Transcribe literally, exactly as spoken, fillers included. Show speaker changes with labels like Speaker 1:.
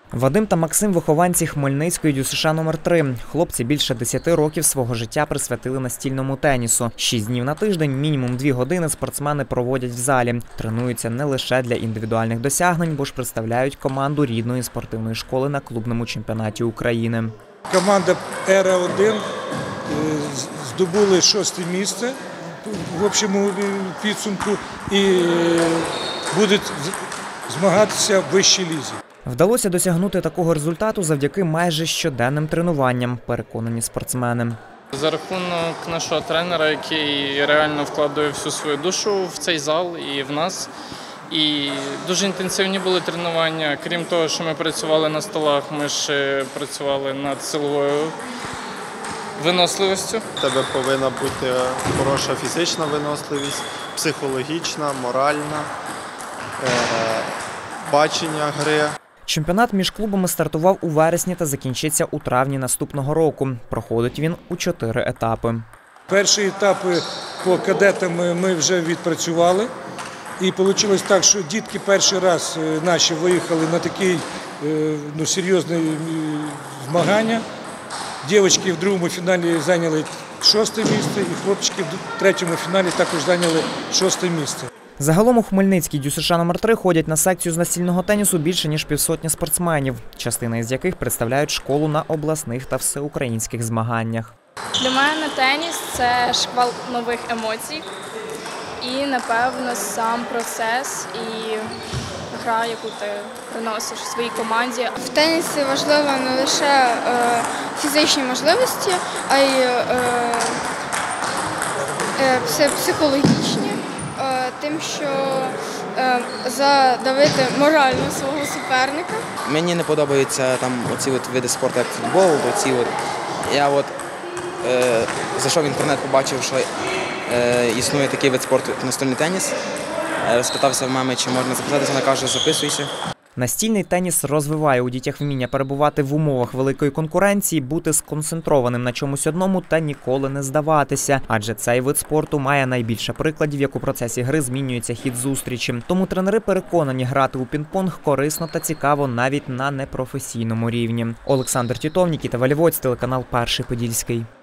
Speaker 1: Вадим та Максим – вихованці Хмельницької Дю С Ш номер три. Хлопці більше десяти років свого життя присвятили настільному тенісу. Шість днів на тиждень, мінімум дві години спортсмени проводять в залі. Тренуються не лише для індивідуальних досягнень, бо ж представляють команду рідної спортивної школи на клубному чемпіонаті України.
Speaker 2: Команда Р один здобули шосте місце в общому підсумку і будуть змагатися в вищій лізі.
Speaker 1: Вдалося досягнути такого результату завдяки майже щоденним тренуванням, переконані спортсмени.
Speaker 3: За рахунок нашого тренера, який реально вкладає всю свою душу в цей зал і в нас. І дуже інтенсивні були тренування. Крім того, що ми працювали на столах, ми ще працювали над силовою виносливістю.
Speaker 4: У тебе повинна бути хороша фізична виносливість, психологічна, моральна, бачення гри.
Speaker 1: Чемпіонат між клубами стартував у вересні та закінчиться у травні наступного року. Проходить він у чотири етапи.
Speaker 2: Перші етапи по кадетам ми вже відпрацювали. І вийшло так, що дітки перший раз наші виїхали на такі ну, серйозні змагання. Дівчатки в другому фіналі зайняли шосте місце, і хлопчики в третьому фіналі також зайняли шосте місце.
Speaker 1: Загалом у Хмельницькій Дю С Ш номер три ходять на секцію з настільного тенісу більше ніж півсотні спортсменів, частина із яких представляють школу на обласних та всеукраїнських змаганнях.
Speaker 5: Для мене теніс – це шквал нових емоцій і, напевно, сам процес і гра, яку ти приносиш своїй команді.
Speaker 6: В тенісі важливо не лише е, фізичні можливості, а й е, е, психологічні. Тим, що е, задавити морально свого суперника.
Speaker 7: Мені не подобаються там оці от види спорту, як футбол, оці от. Я от е, зайшов в інтернет, побачив, що е, існує такий вид спорту, як настільний теніс. Е, спитався в мами, чи можна записатися, вона каже, записуйся.
Speaker 1: Настільний теніс розвиває у дітях вміння перебувати в умовах великої конкуренції, бути сконцентрованим на чомусь одному та ніколи не здаватися. Адже цей вид спорту має найбільше прикладів, як у процесі гри змінюється хід зустрічі. Тому тренери переконані, грати у пінг-понг корисно та цікаво навіть на непрофесійному рівні. Олександр Тітов, Нікіта Валівоць, телеканал Перший Подільський.